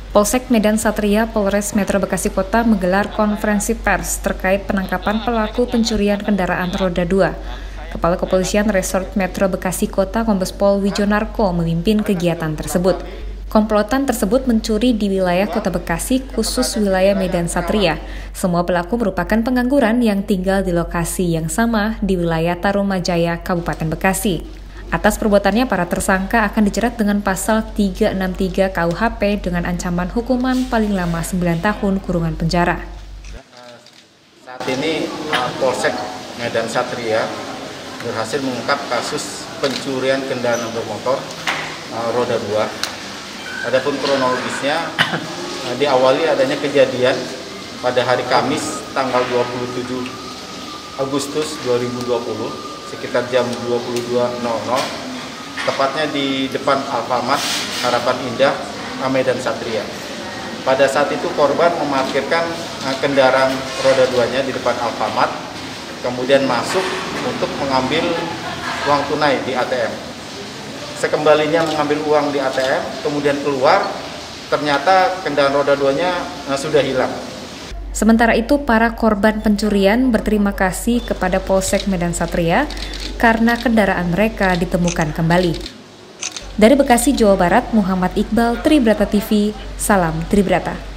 Polsek Medan Satria Polres Metro Bekasi Kota menggelar konferensi pers terkait penangkapan pelaku pencurian kendaraan roda 2. Kepala Kepolisian Resort Metro Bekasi Kota Kombes Pol Wijonarko memimpin kegiatan tersebut. Komplotan tersebut mencuri di wilayah Kota Bekasi, khusus wilayah Medan Satria. Semua pelaku merupakan pengangguran yang tinggal di lokasi yang sama di wilayah Tarumajaya, Kabupaten Bekasi. Atas perbuatannya, para tersangka akan dijerat dengan pasal 363 KUHP dengan ancaman hukuman paling lama 9 tahun kurungan penjara. Saat ini Polsek Medan Satria berhasil mengungkap kasus pencurian kendaraan bermotor roda 2. Adapun kronologisnya diawali adanya kejadian pada hari Kamis tanggal 27 Agustus 2020 sekitar jam 22.00, tepatnya di depan Alfamart Harapan Indah, Medan Satria. Pada saat itu korban memarkirkan kendaraan roda 2-nya di depan Alfamart, kemudian masuk untuk mengambil uang tunai di ATM. Sekembalinya mengambil uang di ATM, kemudian keluar, ternyata kendaraan roda 2-nya sudah hilang. Sementara itu, para korban pencurian berterima kasih kepada Polsek Medan Satria karena kendaraan mereka ditemukan kembali. Dari Bekasi, Jawa Barat, Muhammad Iqbal, Tribrata TV, salam Tribrata.